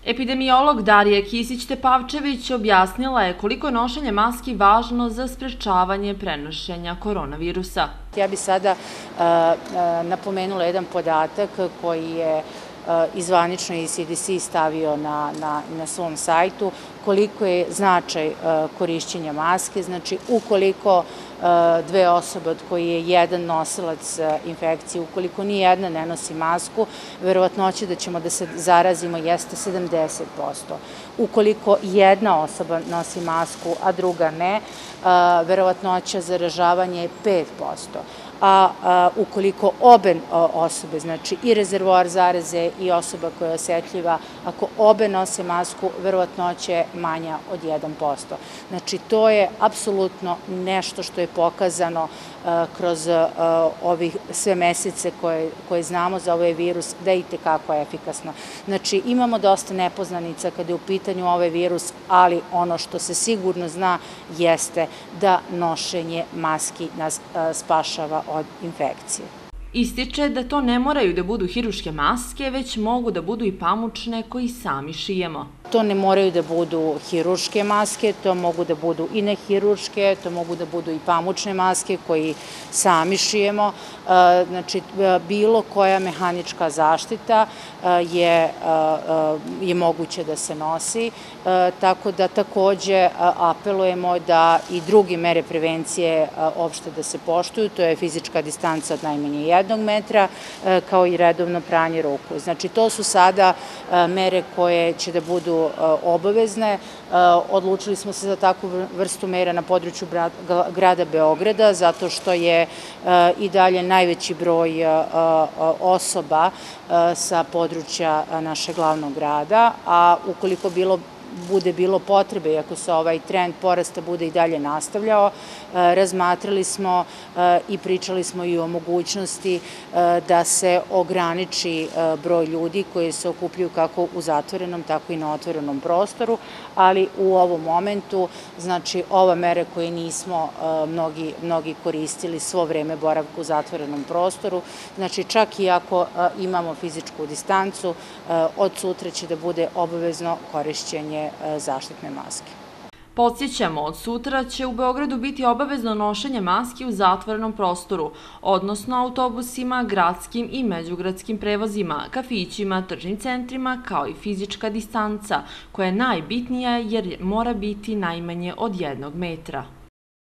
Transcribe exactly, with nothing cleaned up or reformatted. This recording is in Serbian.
Epidemiolog Darija Kisić-Tepavčević objasnila je koliko je nošenje maski važno za sprečavanje prenošenja koronavirusa. Ja bih sada napomenula jedan podatak koji je izvanično i C D C stavio na svom sajtu, koliko je značaj korišćenja maske. Znači, ukoliko dve osobe od koji je jedan nosilac infekcije, ukoliko ni jedna ne nosi masku, verovatnoća da ćemo da se zarazimo jeste sedamdeset posto. Ukoliko jedna osoba nosi masku, a druga ne, verovatnoća zaražavanja je pet posto. A ukoliko obe osobe, znači i rezervoar zaraze i osoba koja je osetljiva, ako obe nose masku, verovatnoća je manja od jedan posto. Znači, to je apsolutno nešto što je pokazano kroz ovih sve mesece koje znamo za ovaj virus, da je itekako efikasno. Znači, imamo dosta nepoznanica kada je u pitanju ovaj virus, ali ono što se sigurno zna jeste da nošenje maski nas spašava od infekcije. Ističe da to ne moraju da budu hiruške maske, već mogu da budu i pamučne koji sami šijemo. To ne moraju da budu hiruške maske, to mogu da budu i nehiruške, to mogu da budu i pamučne maske koji sami šijemo. Znači, bilo koja mehanička zaštita je moguće da se nosi, tako da takođe apelujemo da i druge mere prevencije opšte da se poštuju, to je fizička distanca od najmanje jednog metra, kao i redovno pranje ruku. Znači, to su sada mere koje će da budu obavezne. Odlučili smo se za takvu vrstu mera na području grada Beograda, zato što je i dalje najveći broj osoba sa područja našeg glavnog grada, a ukoliko bude bilo potrebe i ako se ovaj trend porasta bude i dalje nastavljao, razmatrali smo i pričali smo i o mogućnosti da se ograniči broj ljudi koji se okupljaju kako u zatvorenom, tako i na otvorenom prostoru, ali u ovom momentu, znači, ova mere koje nismo mnogi koristili svo vreme boravka u zatvorenom prostoru, znači, čak i ako imamo fizičku distancu, od sutra će da bude obavezno korišćenje zaštitne maske. Podsjećamo, od sutra će u Beogradu biti obavezno nošenje maski u zatvorenom prostoru, odnosno autobusima, gradskim i međugradskim prevozima, kafićima, tržnim centrima, kao i fizička distanca, koja je najbitnija jer mora biti najmanje od jednog metra.